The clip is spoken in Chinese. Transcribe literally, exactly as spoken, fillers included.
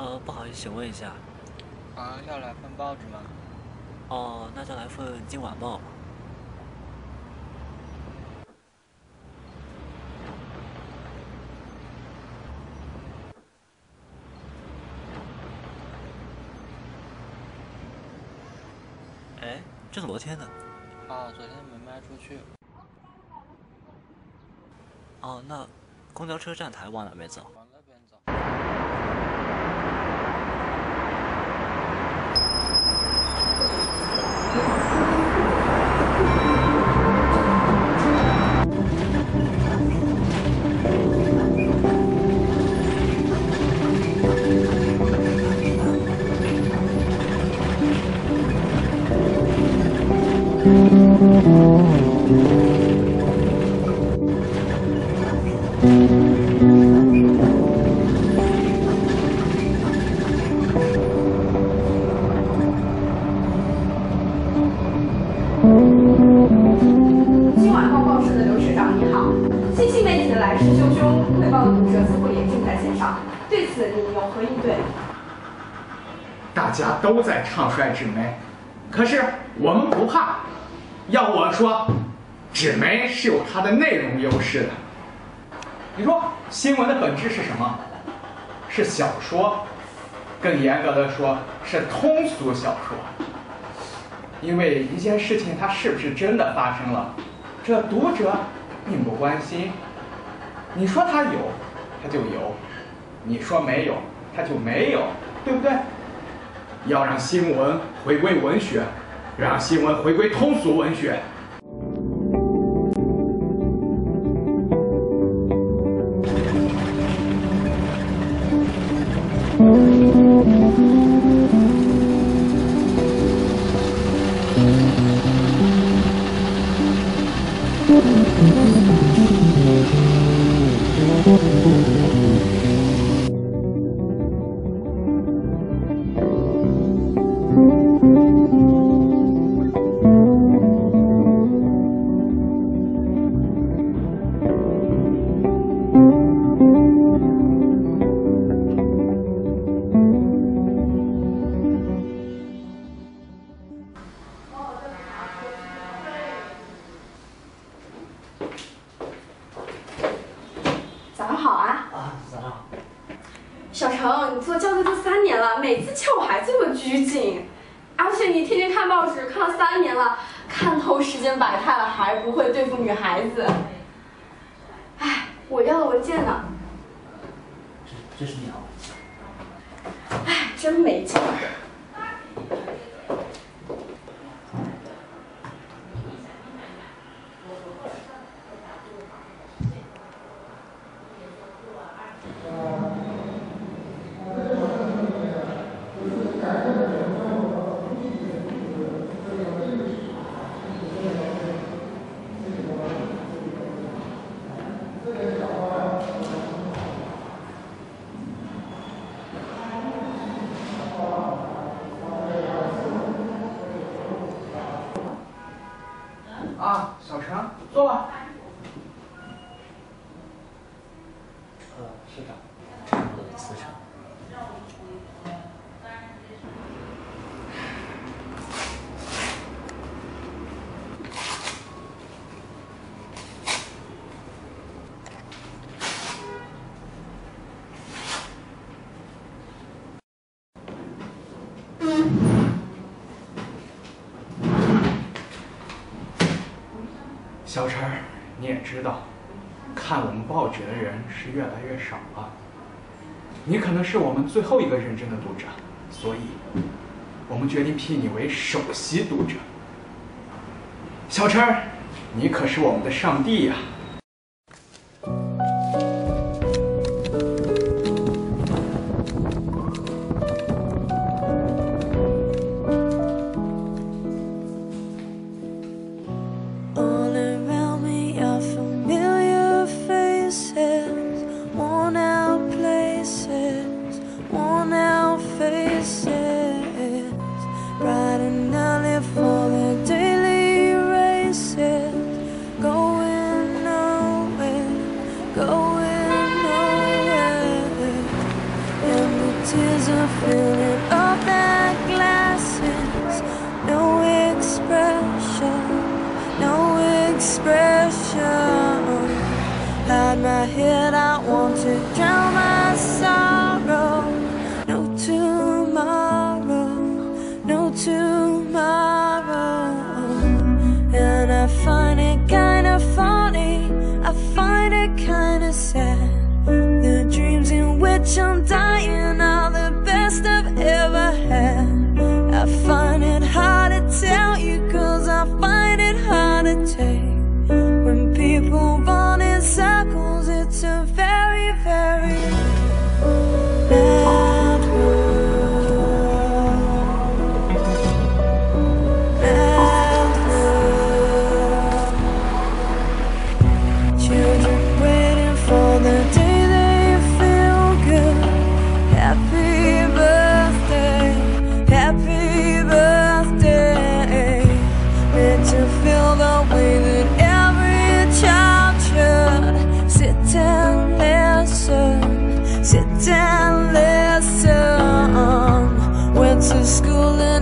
呃，不好意思，请问一下。 啊，要来份报纸吗？ 哦，那就来份《今晚报》吧。哎，这是昨天的。 啊，昨天没卖出去。 哦，那公交车站台往哪边走？ 往那边走。 今晚报报社的刘市长你好，新兴媒体的来势汹汹，汇报的读者似乎也正在线上，对此你有何应对？ 大家都在唱衰纸媒，可是我们不怕。要我说，纸媒是有它的内容优势的。你说新闻的本质是什么？是小说，更严格的说是通俗小说。因为一件事情它是不是真的发生了，这读者并不关心。你说它有，它就有；你说没有，它就没有，对不对？要让新闻回归文学，让新闻回归通俗文学。 早上好啊！ 啊，早上好。 小程，你做校对都三年了，每次叫我还这么拘谨，而且你天天看报纸，看了三年了，看透世间百态了，还不会对付女孩子。哎，我要的文件呢？ 这这是你要的。 哎，真没劲。 啊，小陈，坐吧。 呃，市长，这是我的辞呈。 小陈，你也知道，看我们报纸的人是越来越少了。你可能是我们最后一个认真的读者，所以，我们决定聘你为首席读者。小陈，你可是我们的上帝呀！ Bright and early for the daily races, going tears are filling up their glasses. No expression, no expression. Hide my head, I want to drown my sorrow. No tomorrow, no tomorrow. And I find it kinda funny, I find it kinda sad. The dreams in which I'm dying are the best I've ever had. I find it hard to tell you, cause I find it hard to take. When people run in circles, it's a very, very mad world. Mad world. Children waiting for the day they feel good. Happy birthday, happy birthday. Meant to feel the way that every child should. Sit and listen, sit and listen. Went to school